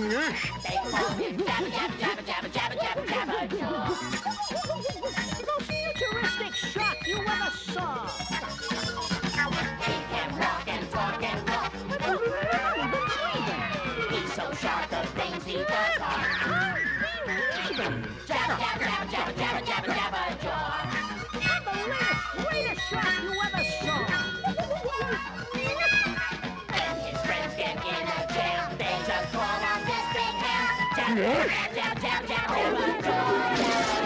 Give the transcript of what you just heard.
They call him Jabberjaw. The most futuristic shark you ever saw. He can walk and talk and walk. He's so sharp, the things he does are Jabberjaw. And the greatest shark you ever saw. When his friends get in a jam, they just call on this big hand. Jabberjaw.